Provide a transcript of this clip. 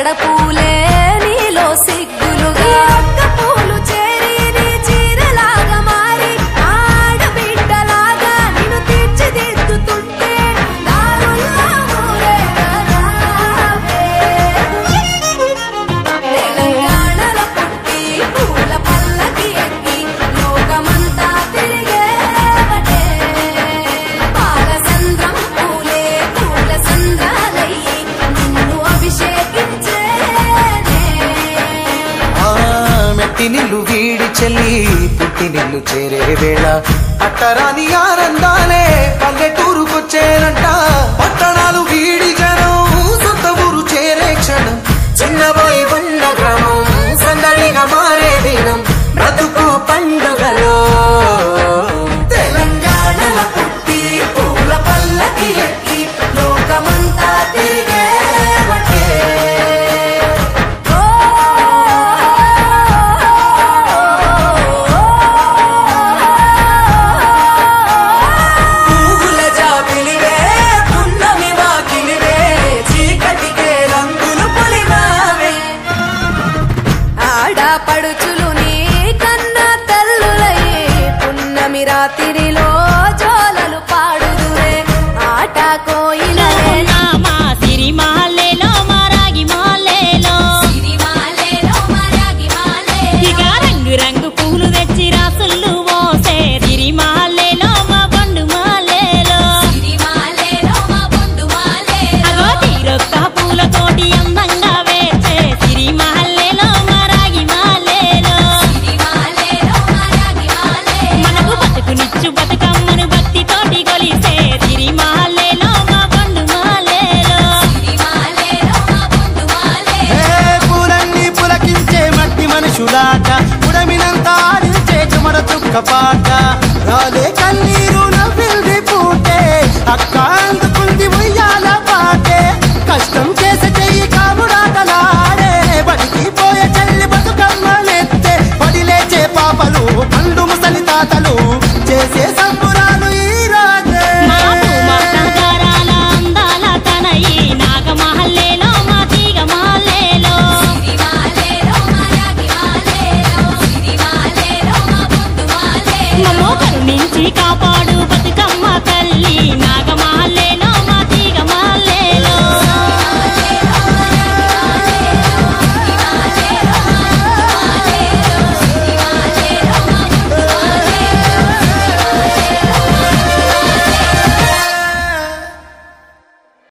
అక్కడ పూలే నీలో సిగ్గులుగా అక్క పూలు చేరి నీ చీరలాగా మారి ఆడబిడ్డలాగా నిన్ను తీర్చిదిద్దుతుంటే దారుల్లో ఊరేగావే. తెలంగాణలో పుట్టి పూల పల్లకి ఎక్కి లోకమంతా తిరిగేవటే. పాలసంద్రం పూలే పూల సంద్రాలయ్యి నిన్ను అభిషేకించేనే. మెట్టి నిల్లు వీడి చెల్లి పుట్టి నిల్లు చేరే వేళ అట్టరాని ఆనందాలే పల్లెటూరుకొచ్చేనంట. పట్టణాలు వీడి జనం సొంత ఊరు చేరే క్షణం చిన్నబోయి ఉన్న గ్రామం సందడిగా మారే దినం బ్రతుకు పండుగలో. తెలంగాణలో పుట్టి పూల పల్లకి ఎక్కి లోకమంతా తిరిగేవటే. పువ్వుల జాబిలివే పున్నమి వాకిలివే చీకటికే రంగులు పొలిమావే. ఆడపడుచులు నీ కన్న తల్లులయ్యే పున్నమి రాత్రిలో జోలలు పాడుదురే ఆట కోయిలలే. మా సిరిమాలేలో మారాగి మాలేలో ఇక రంగు రంగు పూలు తెచ్చి రాసులు మోసే సిరిమాలేలో మా బండు మాలేలో అగో తీరొక్క పూలతోటి అందంగా వేచే సిరిమాలేలో మారాగి మాలేలో మనకు బతుకునిచ్చు బతుకమ్మను భక్తితోటి కొలిసే సిరిమాలేలో మా బండు మాలేలో పూలన్నీ పులకించే మట్టి మనుషులాట ఉడమినంతా ఆడించే చెమర చుక్క పాట రాలే కన్నీరు నవ్వింది పూటే అక్క అందుకుంది ఉయ్యాల పాటే కష్టం చేసే చెయ్యి కాముడాటలాడే బడికి పోయే చెల్లి బతుకమ్మ నెత్తే పడి లేచే పాపలు పండు ముసలి తాతలు చేసే సంబురాలు ఈ రాజే. మా పూమాసాగారాల అందాల తనయి నాగమహల్లేలో మా తీగ మాలేలో మమ్మో కరుణించి కాపాడు బతుకమ్మ తల్లి నాగమహల్లేలో